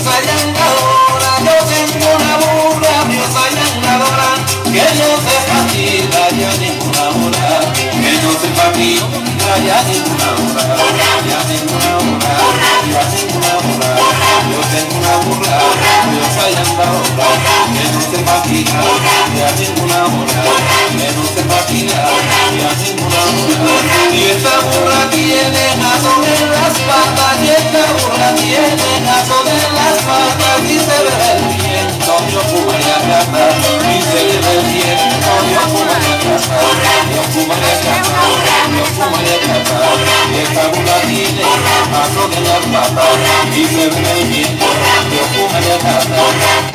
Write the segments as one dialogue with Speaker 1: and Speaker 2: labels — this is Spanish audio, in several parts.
Speaker 1: diosa yangadora, yo tengo una burra, diosa yangadora, que no se fatiga ya ninguna hora, que no se fatiga ya ninguna hora, ya ninguna hora, ya ninguna hora. Yo tengo una burra, diosa yangadora, que no se fatiga ya ninguna hora, que no se fatiga ya ninguna hora. Y esta burra tiene aso en las patas, y esta burra tiene aso en las patas, y se ve el viento, yo fumaré a casa, y se ve el viento, yo fumaré a casa, yo fumaré a casa, yo fumaré a casa. Y esta burra tiene aso en las patas, y se ve el viento, yo fumaré a casa.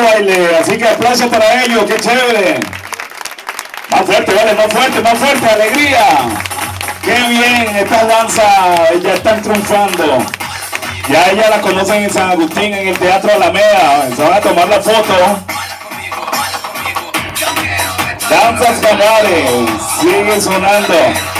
Speaker 2: baile, así que aplauso para ellos, qué chévere. Más fuerte, vale, más fuerte, alegría. Qué bien, estas danzas ya están triunfando. Ya ella la conocen en San Agustín, en el Teatro Alameda. Se van a tomar la foto. Danzas Canales, sigue sonando.